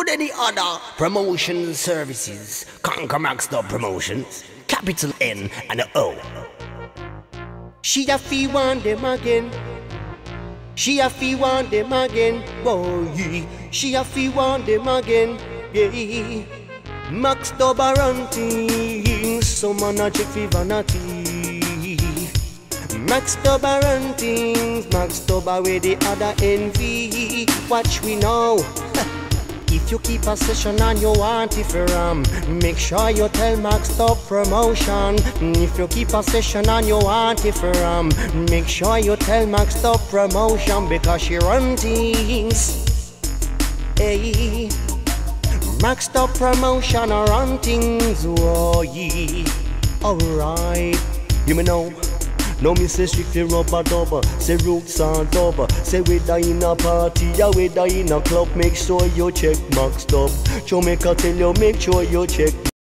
any other promotion services, Conquer Max Dub Promotions, capital N and a O. She a fi want them again. She a fi want them again, boy. She a fi want them again, yeah. Max Dub a run things, some man a check fi vanity. Max Dub a run things, Max Dub a where the other envy. Watch we now. If you keep a session and you want it for make sure you tell Max Dub Promotion. If you keep a session and you want it for make sure you tell Max Dub Promotion, because she run things. Hey, Max Dub Promotion run things. Oh yeah, alright. You may know. Now me say strictly rubber dubber, say roots and dubber. Say whether in a party or whether in a club, make sure you check Max Dub. Jamaica tell you make sure you check